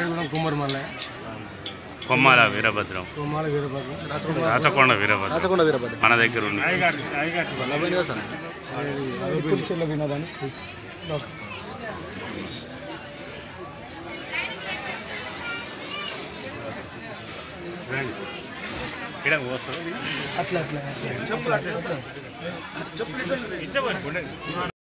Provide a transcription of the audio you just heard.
నారాయణగూడెం కుమ్మరిమల్ల కొమ్మాల వీరభద్రం కొమ్మాల వీరభద్రం రాచకొండ వీరభద్రం మన దగ్గర ఉంది వినోదాన్ని అట్లా అట్లా